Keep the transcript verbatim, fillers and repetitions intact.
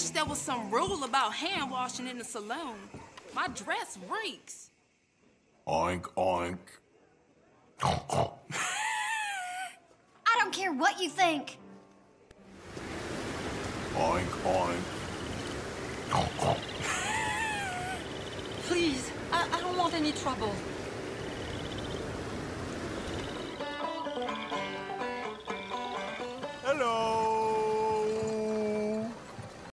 wish there was some rule about hand washing in the saloon. My dress reeks. Oink, oink. I don't care what you think. Oink, oink. Please, I, I don't want any trouble.